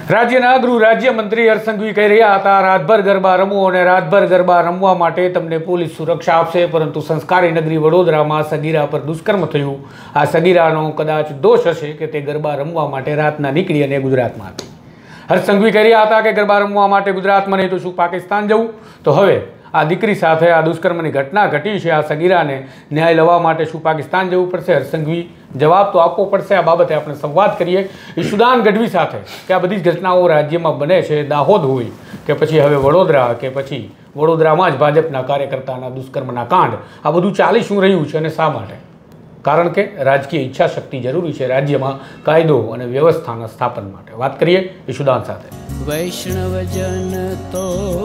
રાજ્યના ગૃહ રાજ્યમંત્રી હર્ષ સંઘવી કહી રહ્યા હતા, રાતભર ગરબા રમો અને રાતભર ગરબા રમવા માટે તમને પોલીસ સુરક્ષા આપશે, પરંતુ સંસ્કારી નગરી વડોદરામાં સગીરા પર દુષ્કર્મ થયું. આ સગીરાનો કદાચ દોષ હશે કે તે ગરબા રમવા માટે રાતના નીકળી અને ગુજરાતમાં હતી. હર્ષ સંઘવી કહી રહ્યા હતા કે ગરબા રમવા માટે ગુજરાતમાં નહીં તો શું પાકિસ્તાન જવું? તો હવે આ દીકરી સાથે આ દુષ્કર્મની ઘટના ઘટી છે. આ સગીરાને ન્યાય લેવા માટે શું પાકિસ્તાન જવું પડશે? હર્ષ સંઘવી જવાબ તો આપવો પડશે. આ બાબતે આપણે સંવાદ કરીએ ઈશુદાન ગઢવી સાથે કે આ બધી જ ઘટનાઓ રાજ્યમાં બને છે, દાહોદ હોય કે પછી હવે વડોદરા કે પછી વડોદરામાં જ ભાજપના કાર્યકર્તાના દુષ્કર્મના કાંડ, આ બધું ચાલી શું રહ્યું છે અને શા માટે? કારણ કે રાજકીય ઈચ્છા શક્તિ જરૂરી છે રાજ્યમાં કાયદો અને વ્યવસ્થાના સ્થાપન માટે. વાત કરીએ ઈશુદાન સાથે. વૈષ્ણવજન તો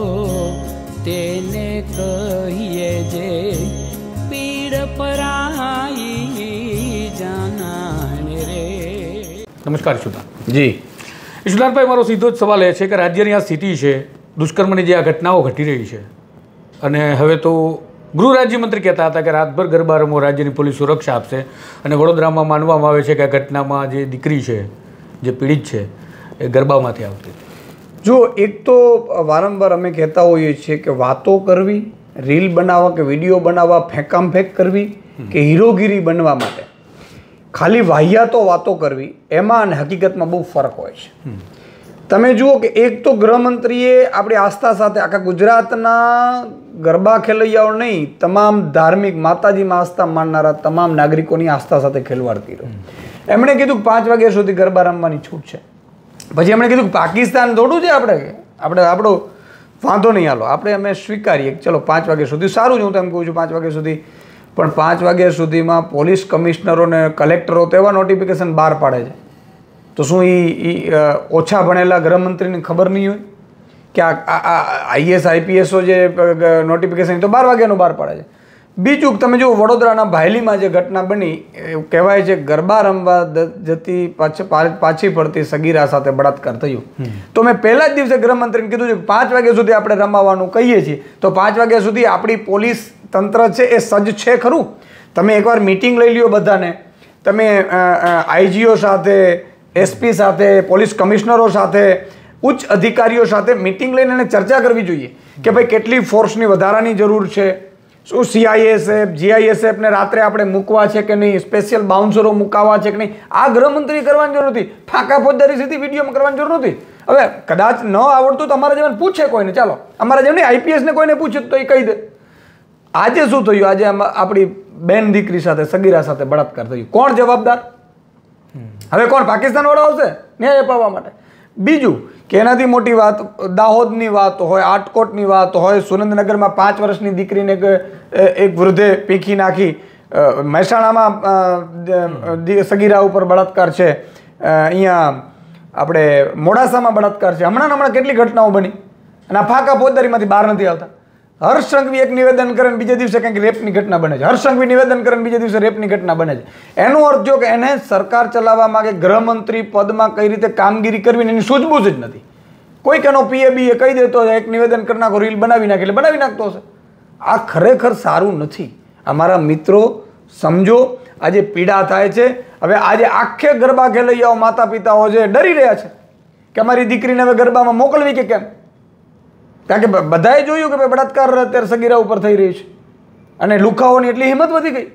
તેને કહીએ જે પીડ પરાઈ જાનાને રે. નમસ્કાર ઈશુદાન જી. ઈશુદાનભાઈ, મારો સીધો જ સવાલ એ છે કે રાજ્યની આ સ્થિતિ છે, દુષ્કર્મની જે આ ઘટનાઓ ઘટી રહી છે અને હવે તો ગૃહ રાજ્યમંત્રી કહેતા હતા કે રાતભર ગરબા રમો, રાજ્યની પોલીસ સુરક્ષા આપશે, અને વડોદરામાં માનવામાં આવે છે કે આ ઘટનામાં જે દીકરી છે, જે પીડિત છે, એ ગરબામાંથી આવતી. જો એક તો વારંવાર અમે કહેતા હોઈએ છીએ કે વાતો કરવી, રીલ બનાવવા કે વિડીયો બનાવવા, ફેંકામ ફેંક કરવી કે હીરોગીરી બનવા માટે ખાલી વાહિયાતો વાતો કરવી, એમાં અને હકીકતમાં બહુ ફરક હોય છે. તમે જુઓ કે એક તો ગૃહમંત્રીએ આપણી આસ્થા સાથે આખા ગુજરાતના ગરબા ખેલૈયાઓ નહીં, તમામ ધાર્મિક માતાજીમાં આસ્થા માનનારા તમામ નાગરિકોની આસ્થા સાથે ખેલવાડ કર્યો. એમણે કીધું કે 5 વાગ્યા સુધી ગરબા રમવાની છૂટ છે. પછી એમણે કીધું કે પાકિસ્તાન થોડું છે, આપણો વાંધો નહીં, હાલો અમે સ્વીકારીએ, ચલો 5 વાગ્યા સુધી સારું છે. હું તો એમ કહું છું 5 વાગ્યા સુધી, પણ 5 વાગ્યા સુધીમાં પોલીસ કમિશનરો ને કલેક્ટરો તો એવા નોટિફિકેશન બહાર પાડે છે, તો શું એ ઓછા ભણેલા ગૃહમંત્રીને ખબર નહીં હોય કે આ આઈએસ આઈપીએસો જે નોટિફિકેશન તો 12 વાગ્યાનું બહાર પાડે છે. બીજું તમે જુઓ, વડોદરાના ભાયલીમાં જે ઘટના બની, કહેવાય છે ગરબા રમવા જતી પાછી પડતી સગીરા સાથે બળાત્કાર થયો. તો મેં પહેલા જ દિવસે ગૃહમંત્રીને કીધું છે કે 5 વાગ્યા સુધી આપણે રમાવાનું કહીએ છીએ, તો 5 વાગ્યા સુધી આપણી પોલીસ તંત્ર છે એ સજ્જ છે ખરું? તમે એકવાર મિટિંગ લઈ લ્યો બધાને, તમે આઈજીઓ સાથે, એસપી સાથે, પોલીસ કમિશનરો સાથે, ઉચ્ચ અધિકારીઓ સાથે મિટિંગ લઈને એને ચર્ચા કરવી જોઈએ કે ભાઈ કેટલી ફોર્સની વધારાની જરૂર છે, શું સીઆઈએસએફ જીઆઈએસએફને રાત્રે આપણે મૂકવા છે કે નહીં, સ્પેશિયલ બાઉન્સરો મુકાવવા છે કે નહીં. આ ગૃહમંત્રી કરવાની જરૂર નથી, ફાંકા ફોજદારી સીધી વિડીયોમાં કરવાની જરૂર નથી. હવે કદાચ ન આવડતું તો અમારા જેવાને પૂછે કોઈને, ચાલો અમારા જેમ નહીં આઈપીએસને કોઈને પૂછે તો એ કહી દે. આજે શું થયું? આજે આપણી બેન દીકરી સાથે, સગીરા સાથે બળાત્કાર થયું. કોણ જવાબદાર? હવે કોણ પાકિસ્તાન વાળો આવશે ન્યાય અપાવવા માટે? બીજું કે એનાથી મોટી વાત દાહોદની વાત હોય, આટકોટની વાત હોય, સુરેન્દ્રનગરમાં 5 વર્ષની દીકરીને એક વૃદ્ધે પીંખી નાખી, મહેસાણામાં સગીરા ઉપર બળાત્કાર છે, અહીંયા આપણે મોડાસામાં બળાત્કાર છે. હમણાં કેટલી ઘટનાઓ બની અને આ ફાંકા ફોજદારીમાંથી બહાર નથી આવતા. હર્ષ સંઘવી એક નિવેદન કરે ને બીજે દિવસે કંઈક રેપની ઘટના બને છે. હર્ષ સંઘવી નિવેદન કરે ને બીજે દિવસે રેપની ઘટના બને છે. એનો અર્થ જો કે એને સરકાર ચલાવવા માંગે, ગૃહમંત્રી પદમાં કઈ રીતે કામગીરી કરવી એની સૂઝબૂઝ જ નથી. કોઈક એનો પીએબી એ કહી દેતો એક નિવેદન કરી નાખો, રીલ બનાવી નાખે એટલે બનાવી નાખતો હશે. આ ખરેખર સારું નથી. અમારા મિત્રો સમજો, આજે પીડા થાય છે. હવે આજે આખે ગરબા ખેલૈયાઓ, માતા પિતાઓ જે ડરી રહ્યા છે કે અમારી દીકરીને હવે ગરબામાં મોકલવી કે કેમ, કારણ કે બધાએ જોયું કે બળાત્કાર અત્યારે સગીરા ઉપર થઈ રહી છે અને લુખાઓની એટલી હિંમત વધી ગઈ.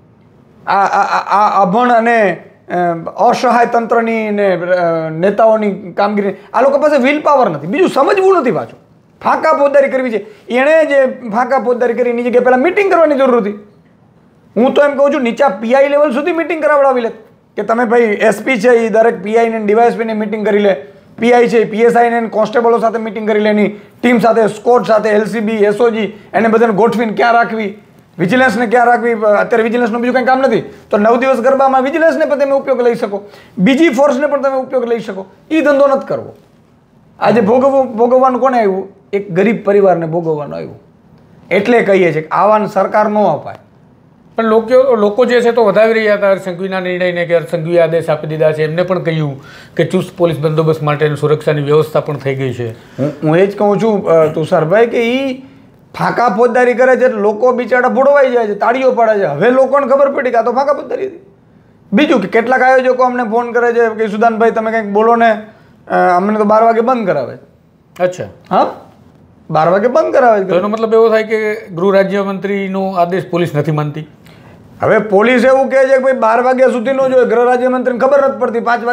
આ અભણ અને અસહાય તંત્રની ને નેતાઓની કામગીરી, આ લોકો પાસે વિલ પાવર નથી, બીજું સમજવું નથી. પાછું ફાંકા ફોજદારી કરવી છે. એણે જે ફાંકા ફોજદારી કરી એની જગ્યાએ પહેલાં મિટિંગ કરવાની જરૂર હતી. હું તો એમ કહું છું નીચા પીઆઈ લેવલ સુધી મિટિંગ કરાવડાવી લે કે તમે ભાઈ એસપી છે એ દરેક પીઆઈને ડીવાયએસપીને મિટિંગ કરી લે, પીઆઈ છે પીએસઆઈને કોન્સ્ટેબલો સાથે મિટિંગ કરી લે, એની ટીમ સાથે, સ્કોડ સાથે, એલસીબી, એસઓજી, એને બધાને ગોઠવીને ક્યાં રાખવી, વિજિલન્સને ક્યાં રાખવી. અત્યારે વિજિલન્સનું બીજું કંઈ કામ નથી તો 9 દિવસ ગરબામાં વિજિલન્સને પણ તમે ઉપયોગ લઈ શકો, બીજી ફોર્સને પણ તમે ઉપયોગ લઈ શકો. એ ધંધો નથી કરવો. આજે ભોગવવાનું કોને આવ્યું? એક ગરીબ પરિવારને ભોગવવાનું આવ્યું. એટલે કહીએ છીએ કે આવાને સરકાર ન અપાય. પણ લોકો જે છે તો વધાવી રહ્યા હતા હર્ષ સંઘવીના નિર્ણયને, કે હર્ષ સંઘવીએ આદેશ આપી દીધા છે. એમને પણ કહ્યું કે ચુસ્ત પોલીસ બંદોબસ્ત માટેની સુરક્ષાની વ્યવસ્થા પણ થઈ ગઈ છે. હું એ જ કહું છું તુષારભાઈ કે એ ફાંકા ફોજદારી કરે છે, લોકો બિચારા ભોળવાઈ જાય છે, તાળીઓ પાડે છે. હવે લોકોને ખબર પડી કે આ તો ફાંકા ફોજદારી હતી. બીજું કે કેટલાક આયોજકો અમને ફોન કરે છે કે સુદાનભાઈ તમે કંઈક બોલો ને, અમને તો 12 વાગે બંધ કરાવે. અચ્છા, હા, 12 વાગે બંધ કરાવે. તો એનો મતલબ એવો થાય કે ગૃહ રાજ્યમંત્રીનો આદેશ પોલીસ નથી માનતી. હવે પોલીસ એવું કહે છે કે ભાઈ 12 વાગ્યા સુધી નો જોઈએ, ગૃહ રાજ્યમંત્રીને ખબર નથી પડતી, 5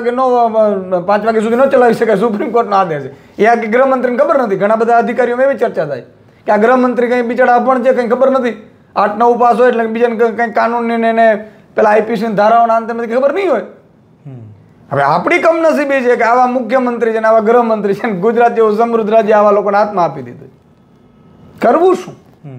વાગ્યા સુધી ન ચલાવી શકાય, સુપ્રીમ કોર્ટનો આદેશ છે. એ આ કે ગૃહમંત્રીને ખબર નથી. ઘણા બધા અધિકારીઓમાં એવી ચર્ચા થાય કે આ ગૃહમંત્રી કંઈ બિચારા અભણ છે, કંઈ ખબર નથી, 8-9 પાસ હોય એટલે બીજાને કંઈ કાનૂનની ને પેલા આઈપીસી ધારાઓના અંતે બધી ખબર નહીં હોય. હવે આપણી કમનસીબી છે કે આવા મુખ્યમંત્રી છે ને આવા ગૃહમંત્રી છે ને ગુજરાત જેવું સમૃદ્ધ રાજ્ય આવા લોકોને હાથમાં આપી દીધું. કરવું શું?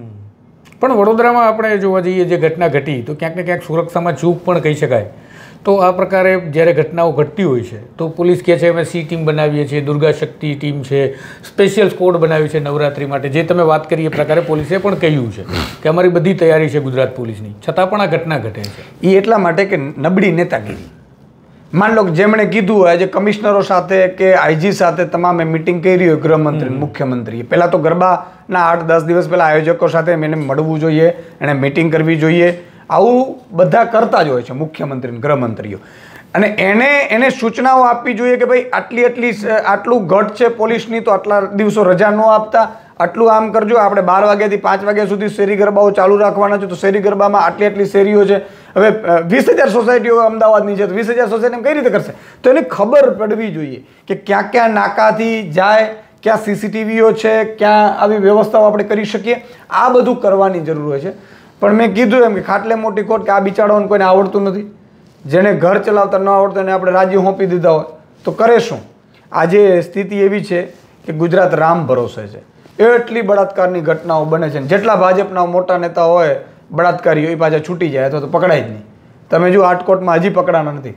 પણ વડોદરામાં આપણે જોવા જઈએ જે ઘટના ઘટી તો ક્યાંક ને ક્યાંક સુરક્ષામાં ચૂક પણ કહી શકાય. તો આ પ્રકારે જ્યારે ઘટનાઓ ઘટતી હોય છે તો પોલીસ કહે છે અમે સી ટીમ બનાવીએ છીએ, દુર્ગા શક્તિ ટીમ છે, સ્પેશિયલ સ્કોડ બનાવી છે નવરાત્રિ માટે, જે તમે વાત કરી એ પ્રકારે પોલીસે પણ કહ્યું છે કે અમારી બધી તૈયારી છે ગુજરાત પોલીસની, છતાં પણ આ ઘટના ઘટે છે. એ એટલા માટે કે નબળી નેતાગીરી. માન લો કે જેમણે કીધું હોય જે કમિશનરો સાથે કે આઈજી સાથે તમામે મિટિંગ કરી હોય ગૃહમંત્રી મુખ્યમંત્રીએ, પહેલાં તો ગરબાના 8-10 દિવસ પહેલાં આયોજકો સાથે એને મળવું જોઈએ, એણે મિટિંગ કરવી જોઈએ. આવું બધા કરતા જ હોય છે મુખ્યમંત્રી ગૃહમંત્રીઓ. અને એને સૂચનાઓ આપવી જોઈએ કે ભાઈ આટલું ઘટ છે પોલીસની તો આટલા દિવસો રજા ન આપતા, આટલું આમ કરજો, આપણે 12 વાગ્યાથી 5 વાગ્યા સુધી શેરી ગરબાઓ ચાલુ રાખવાના છે, તો શેરી ગરબામાં આટલી શેરીઓ છે. હવે 20,000 સોસાયટીઓ અમદાવાદની છે, તો 20,000 સોસાયટી કઈ રીતે કરશે? તો એને ખબર પડવી જોઈએ કે ક્યાં ક્યાં નાકાથી જાય, ક્યાં સીસીટીવીઓ છે, ક્યાં આવી વ્યવસ્થાઓ આપણે કરી શકીએ. આ બધું કરવાની જરૂર હોય છે. પણ મેં કીધું એમ કે ખાટલે મોટી ખોટ કે આ બિચારાઓને કોઈને આવડતું નથી, જેને ઘર ચલાવતા ન આવડતું એને આપણે રાજ્ય સોંપી દીધા હોય તો કરે શું? આજે સ્થિતિ એવી છે કે ગુજરાત રામ ભરોસે છે. એટલી બળાત્કારની ઘટનાઓ બને છે, જેટલા ભાજપના મોટા નેતા હોય બળાત્કારીઓ એ પાછા છૂટી જાય અથવા તો પકડાય જ નહીં. તમે જો રાજકોટમાં હજી પકડાના નથી.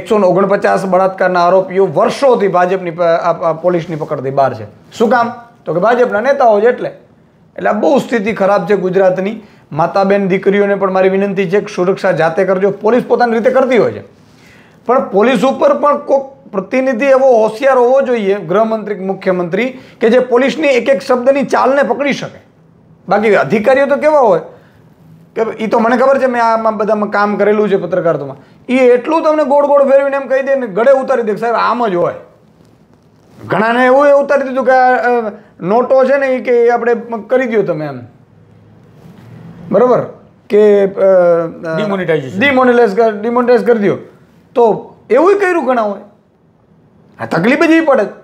149 બળાત્કારના આરોપીઓ વર્ષોથી ભાજપની પોલીસની પકડથી બહાર છે. શું કામ? તો કે ભાજપના નેતાઓ જ એટલે બહુ સ્થિતિ ખરાબ છે ગુજરાતની. માતાબેન દીકરીઓને પણ મારી વિનંતી છે કે સુરક્ષા જાતે કરજો. પોલીસ પોતાની રીતે કરતી હોય છે, પણ પોલીસ ઉપર પણ કોઈક પ્રતિનિધિ એવો હોશિયાર હોવો જોઈએ, ગૃહમંત્રી મુખ્યમંત્રી, કે જે પોલીસની એક શબ્દની ચાલને પકડી શકે. બાકી અધિકારીઓ તો કેવા હોય કે એ તો મને ખબર છે, મેં આમાં બધામાં કામ કરેલું છે પત્રકારત્વમાં, એ એટલું તમને ગોળ ગોળ ફેરવીને એમ કહી દે ને ગળે ઉતારી દે સાહેબ આમ જ હોય. ઘણાને એવું ઉતારી દીધું કે નોટો છે ને એ કે આપણે કરી દો તમે એમ, બરોબર, કે ડિમોનેટાઇઝ કરી દો. તો એવું કર્યું ઘણા હોય. આ તકલીફ જ એવી પડે.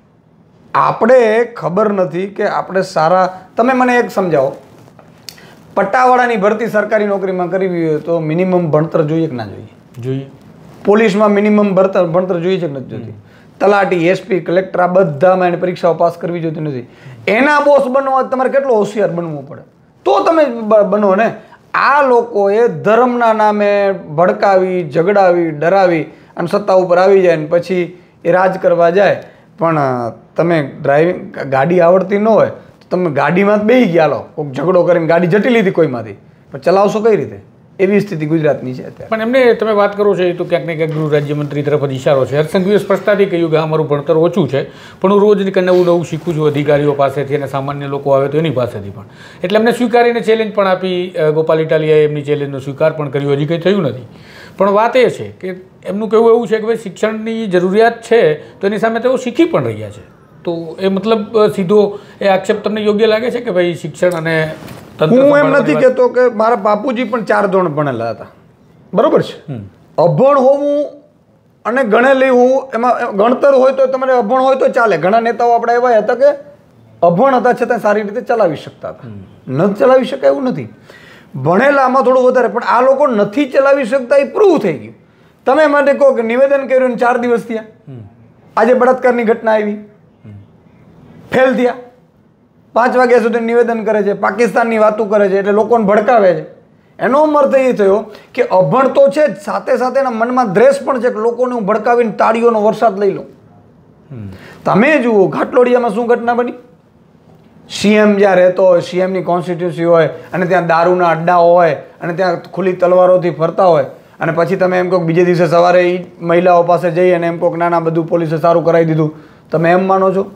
આપણે ખબર નથી કે આપણે સારા. તમે મને એક સમજાવો, પટ્ટાવાળાની ભરતી સરકારી નોકરીમાં કરવી હોય તો મિનિમમ ભણતર જોઈએ કે ના જોઈએ? પોલીસમાં મિનિમમ ભણતર જોઈએ છે કે નથી જોતી? તલાટી, એસપી, કલેક્ટર આ બધામાં એને પરીક્ષાઓ પાસ કરવી જોતી નથી. એના બોસ બનવા તમારે કેટલો હોશિયાર બનવું પડે તો તમે બનો ને. આ લોકોએ ધર્મના નામે ભડકાવી, ઝઘડાવી, ડરાવી અને સત્તા ઉપર આવી જાય ને પછી એ રાજ કરવા જાય. પણ તમે ગાડી આવડતી ન હોય તો તમે ગાડીમાં જ બેસી ગયા, લો કોઈક ઝઘડો કરીને ગાડી જટી લીધી કોઈમાંથી, પણ ચલાવશો કઈ રીતે? એવી સ્થિતિ ગુજરાતની છે અત્યારે. પણ એમને તમે વાત કરો છો એ તો ક્યાંક ને ક્યાંક ગૃહ રાજ્યમંત્રી તરફ જ ઇશારો છે. હર્ષસંઘવીએ સ્પષ્ટતાથી કહ્યું કે અમારું ભણતર ઓછું છે, પણ હું રોજ નવું શીખું છું અધિકારીઓ પાસેથી અને સામાન્ય લોકો આવે તો એની પાસેથી પણ. એટલે એમને સ્વીકારીને ચેલેન્જ પણ આપી. ગોપાલ ઇટાલિયાએ એમની ચેલેન્જનો સ્વીકાર પણ કર્યો. હજી કંઈ થયું નથી. પણ વાત એ છે કે એમનું કહેવું એવું છે કે ભાઈ શિક્ષણની જરૂરિયાત છે તો એની સામે તેઓ શીખી પણ રહ્યા છે. તો એ મતલબ સીધો એ આક્ષેપ તમને યોગ્ય લાગે છે કે ભાઈ શિક્ષણ અને હું એમ નથી કહેતો કે મારા બાપુજી પણ 4 ધોરણ ભણેલા હતા, બરોબર છે. અભણ હોવું અને ગણેલી હોવું એમાં ગણતર હોય તો તમારે અભણ હોય તો ચાલે. ઘણા નેતાઓ આપણા એવા હતા કે અભણ હતા છતાં સારી રીતે ચલાવી શકતા હતા. ન ચલાવી શકાય એવું નથી. ભણેલામાં થોડું વધારે, પણ આ લોકો નથી ચલાવી શકતા એ પ્રૂવ થઈ ગયું. તમે માટે કહો કે નિવેદન કર્યું 4 દિવસ થયા, આજે બળાત્કારની ઘટના આવી, ફેલ થયા, 5 વાગ્યા સુધી નિવેદન કરે છે, પાકિસ્તાનની વાતો કરે છે, એટલે લોકોને ભડકાવે છે. એનો અર્થ એ થયો કે અભણ તો છે જ, સાથે સાથે એના મનમાં દ્વેષ પણ છે કે લોકોને હું ભડકાવીને તાળીઓનો વરસાદ લઈ લઉં. તમે જુઓ ઘાટલોડિયામાં શું ઘટના બની. સીએમ જ્યાં રહેતો હોય, સીએમની કોન્સ્ટિટ્યુન્સી હોય અને ત્યાં દારૂના અડ્ડા હોય અને ત્યાં ખુલ્લી તલવારોથી ફરતા હોય, અને પછી તમે એમ કહો બીજે દિવસે સવારે એ મહિલાઓ પાસે જઈ અને એમ કહો કે ના બધું પોલીસે સારું કરાવી દીધું. તમે એમ માનો છો?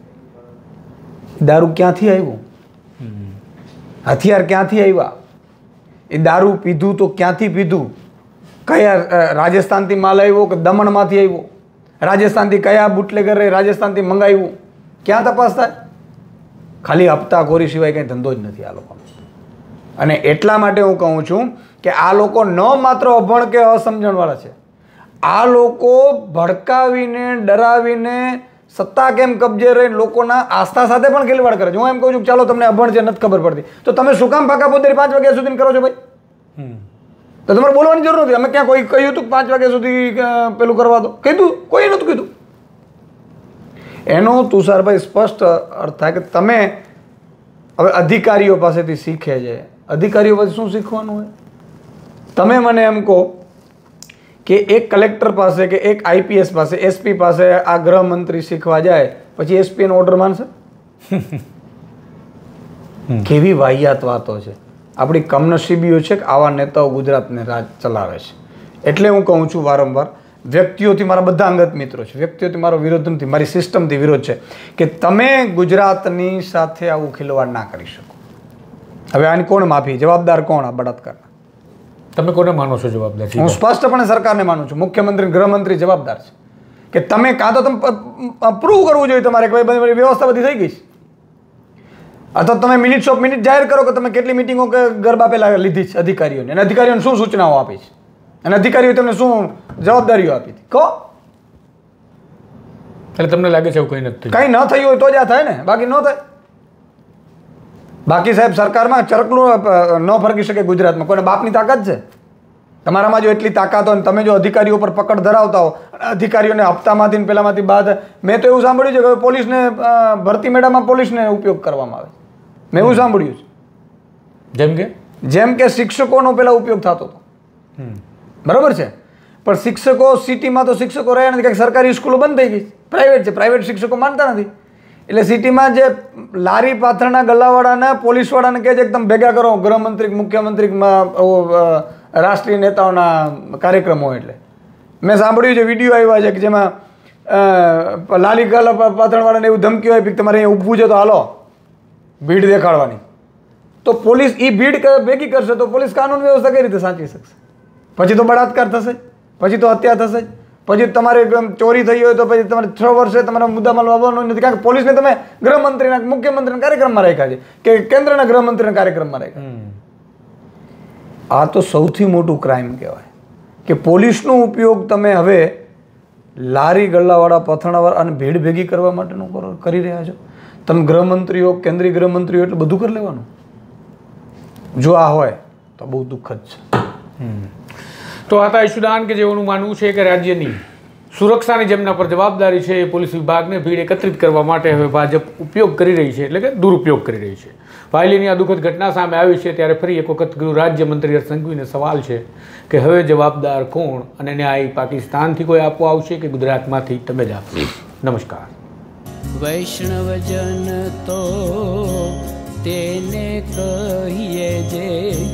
દારૂ ક્યાંથી આવ્યું? હથિયાર ક્યાંથી આવ્યા? એ દારૂ પીધું તો ક્યાંથી પીધું? કયા રાજસ્થાનથી માલ આવ્યો કે દમણમાંથી આવ્યો? રાજસ્થાનથી કયા બુટલેગરે રાજસ્થાનથી મંગાવ્યું, ક્યાં તપાસ થાય? ખાલી હપ્તાખોરી સિવાય કંઈ ધંધો જ નથી આ લોકોનો. અને એટલા માટે હું કહું છું કે આ લોકો ન માત્ર અભણ કે અસમજણવાળા છે, આ લોકો ભડકાવીને ડરાવીને સત્તા કેમ કબજે રહીને લોકોના આસ્થા સાથે પણ ખેલવાડ કરે છે. હું એમ કહું છું કે ચાલો તમને અભણ છે, નથી ખબર પડતી, તો તમે શું કામ ફાકા પોતે 5 વાગ્યા સુધી કરો છો ભાઈ? તો તમારે બોલવાની જરૂર નથી. અમે ક્યાં કોઈ કહ્યું હતું 5 વાગ્યા સુધી પેલું કરવા દો? કીધું? કોઈ નહોતું કીધું. એનો તુષારભાઈ સ્પષ્ટ અર્થ થાય કે તમે હવે અધિકારીઓ પાસેથી શીખે છે. અધિકારીઓ પાસે શું શીખવાનું હોય? તમે મને એમ કહો કે એક કલેક્ટર પાસે કે એક આઈપીએસ પાસે, એસપી પાસે આ ગૃહમંત્રી શીખવા જાય, પછી એસપી નો ઓર્ડર માનશે? કેવી વાહિયાત વાતો છે. આપણી કમનસીબીઓ છે કે આવા નેતાઓ ગુજરાતને રાજ ચલાવે છે. એટલે હું કહું છું વારંવાર, વ્યક્તિઓથી મારા બધા અંગત મિત્રો છે, વ્યક્તિઓથી મારો વિરોધ નથી, મારી સિસ્ટમથી વિરોધ છે કે તમે ગુજરાતની સાથે આવું ખિલવાડ ના કરી શકો. હવે આની કોણ માફી? જવાબદાર કોણ? આ બળાત્કાર. તમે કોને માનો છો જવાબદાર? હું સ્પષ્ટપણે સરકારને માનું છું. મુખ્યમંત્રી, ગૃહમંત્રી જવાબદાર છે કે તમે કાં તો તમે પ્રૂવ કરવું જોઈએ તમારે કે ભાઈ વ્યવસ્થા બધી થઈ ગઈ છે, અથવા તમે મિનિટ્સ ઓફ મિનિટ જાહેર કરો કે તમે કેટલી મિટિંગો કે ગરબા પહેલા લીધી છે અધિકારીઓને, અને અધિકારીઓને શું સૂચનાઓ આપી છે, અને અધિકારીઓ તમને શું જવાબદારીઓ આપી હતી, કહો. એટલે તમને લાગે છે કંઈ નથી? કંઈ ન થયું હોય તો જ આ થાય ને, બાકી ન થાય. બાકી સાહેબ સરકારમાં ચરકલું ન ફરકી શકે ગુજરાતમાં. કોઈને બાપની તાકાત છે? તમારામાં જો એટલી તાકાત હોય, તમે જો અધિકારીઓ પર પકડ ધરાવતા હો, અધિકારીઓને હપ્તામાંથી ને પેલામાંથી બાદ, મેં તો એવું સાંભળ્યું છે કે પોલીસને ભરતી મેળામાં પોલીસને ઉપયોગ કરવામાં આવે. મેં એવું સાંભળ્યું છે. જેમ કે શિક્ષકોનો પેલા ઉપયોગ થતો હતો, બરાબર છે, પણ શિક્ષકો સિટીમાં તો શિક્ષકો રહ્યા નથી, કારણ કે સરકારી સ્કૂલો બંધ થઈ ગઈ, પ્રાઇવેટ છે, પ્રાઇવેટ શિક્ષકો માનતા નથી. એટલે સિટીમાં જે લારી પાથરના ગલ્લાવાળાને પોલીસવાળાને કહે છે કે તમે ભેગા કરો ગૃહમંત્રી, મુખ્યમંત્રી, રાષ્ટ્રીય નેતાઓના કાર્યક્રમો. એટલે મેં સાંભળ્યું છે, વિડીયો આવ્યા છે કે જેમાં લારી ગલ્લા પાથરણવાળાને એવું ધમકી હોય કે તમારે અહીંયા ઊભું છે તો હાલો ભીડ દેખાડવાની. તો પોલીસ એ ભીડ ભેગી કરશે તો પોલીસ કાનૂન વ્યવસ્થા કઈ રીતે સાચવી શકશે? પછી તો બળાત્કાર થશે, પછી તો હત્યા થશે, પછી તમારે ચોરી થઈ હોય તો પછી તમારે 6 વર્ષે તમારા મુદ્દામાલ વાવવાનો નથી, કારણ કે પોલીસને તમે ગૃહમંત્રીના, મુખ્યમંત્રીના કાર્યક્રમમાં રાખ્યા છે કે કેન્દ્રના ગૃહમંત્રીના કાર્યક્રમમાં રાખ્યા. આ તો સૌથી મોટું ક્રાઇમ કહેવાય કે પોલીસનો ઉપયોગ તમે હવે લારી ગલ્લાવાળા, પથાણાવાળા અને ભીડ ભેગી કરવા માટેનું કરી રહ્યા છો. તમે ગૃહમંત્રીઓ, કેન્દ્રીય ગૃહમંત્રીઓ એટલે બધું કરી લેવાનું. જો આ હોય તો બહુ દુઃખદ છે. તો આ ઈશુદાન કે જેઓનું માનવું છે કે રાજ્યની સુરક્ષાની જેમના પર જવાબદારી છે એ પોલીસ વિભાગને ભીડ એકત્રિત કરવા માટે હવે ભાજપ ઉપયોગ કરી રહી છે, એટલે કે દુરુપયોગ કરી રહી છે. વાયલીની આ દુઃખદ ઘટના સામે આવી છે ત્યારે ફરી એક વખત ગૃહ રાજ્યમંત્રી હર્ષ સંઘવીને સવાલ છે કે હવે જવાબદાર કોણ, અને ન્યાય પાકિસ્તાનથી કોઈ આપવા આવશે કે ગુજરાતમાંથી તમે જ આપશો? નમસ્કાર. વૈષ્ણવજન તો તેને કહીએ જે